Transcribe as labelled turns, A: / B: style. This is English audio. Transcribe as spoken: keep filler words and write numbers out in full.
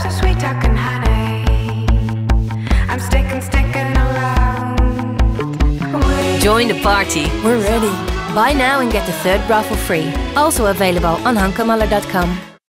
A: so sweet talking honey. I'm sticking, sticking around. Wait.
B: Join the party.
C: We're ready.
B: Buy now and get the third bra for free. Also available on Hunkemoller dot com.